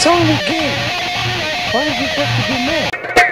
It's only a game. Why does it have to be more?